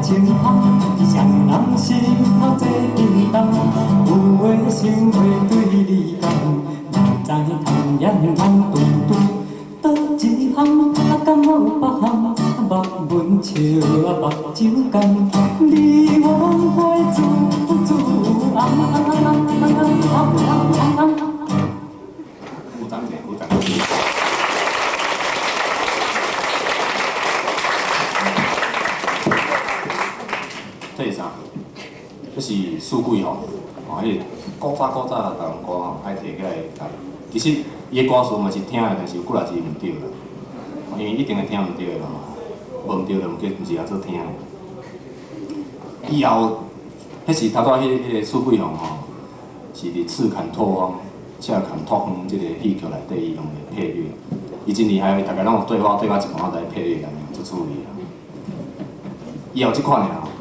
情风，双人心头做叮当，有话想话对你讲，不知通言人嘟嘟，倒一项敢有别项？目文笑目睭干，你我会自自鼓掌者，鼓掌。这是啥？这是四季吼，哦，迄古早台湾歌吼，爱摕起来弹。其实伊的歌词嘛是听的，但是有几啊字毋对啦，因为一定会听毋对的嘛。无毋对就毋是来做听的。以后，迄是头拄迄个四季红吼，是伫赤坎拓荒、赤坎拓荒即个戏剧内底伊用的配乐。伊真厉害，大家拢有对话，对到一半仔就配乐安尼，足趣味啊。以后即款尔。